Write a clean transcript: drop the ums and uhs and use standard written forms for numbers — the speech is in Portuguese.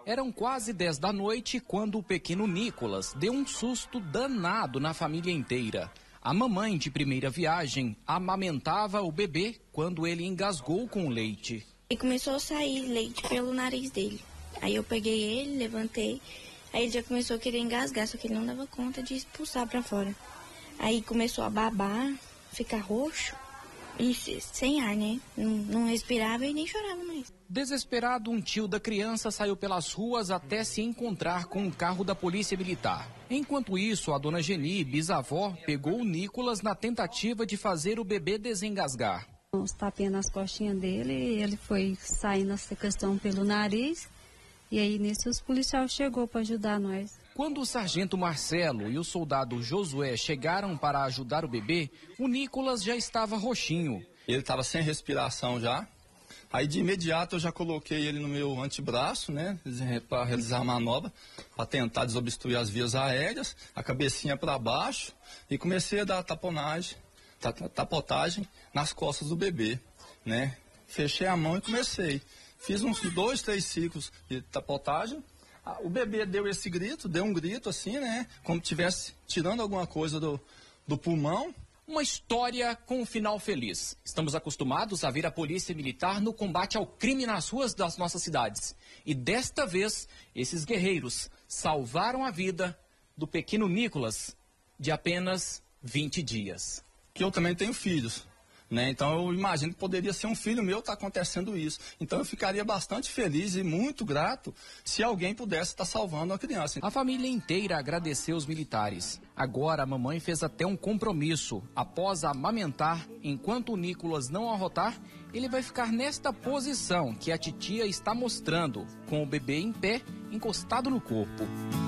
Eram quase 10 da noite quando o pequeno Nicolas deu um susto danado na família inteira. A mamãe de primeira viagem amamentava o bebê quando ele engasgou com o leite. E começou a sair leite pelo nariz dele. Aí eu peguei ele, levantei, aí ele já começou a querer engasgar, só que ele não dava conta de expulsar para fora. Aí começou a babar, ficar roxo e sem ar, né? Não respirava e nem chorava mais. Desesperado, um tio da criança saiu pelas ruas até se encontrar com um carro da Polícia Militar. Enquanto isso, a dona Geni, bisavó, pegou o Nicolas na tentativa de fazer o bebê desengasgar. Uns tapinhas nas costinhas dele, ele foi saindo essa questão pelo nariz, e aí nisso os policiais chegou para ajudar nós. Quando o sargento Marcelo e o soldado Josué chegaram para ajudar o bebê, o Nicolas já estava roxinho. Ele estava sem respiração já. Aí de imediato eu já coloquei ele no meu antebraço, né, para realizar a manobra, para tentar desobstruir as vias aéreas, a cabecinha para baixo, e comecei a dar tapotagem nas costas do bebê, né. Fechei a mão e comecei. Fiz uns 2, 3 ciclos de tapotagem. O bebê deu um grito assim, né, como se estivesse tirando alguma coisa do pulmão. Uma história com um final feliz. Estamos acostumados a ver a polícia militar no combate ao crime nas ruas das nossas cidades. E desta vez, esses guerreiros salvaram a vida do pequeno Nicolas, de apenas 20 dias. Eu também tenho filhos, né? Então eu imagino que poderia ser um filho meu estar acontecendo isso. Então eu ficaria bastante feliz e muito grato se alguém pudesse estar salvando a criança. A família inteira agradeceu os militares. Agora a mamãe fez até um compromisso. Após amamentar, enquanto o Nicolas não arrotar, ele vai ficar nesta posição que a titia está mostrando, com o bebê em pé, encostado no corpo.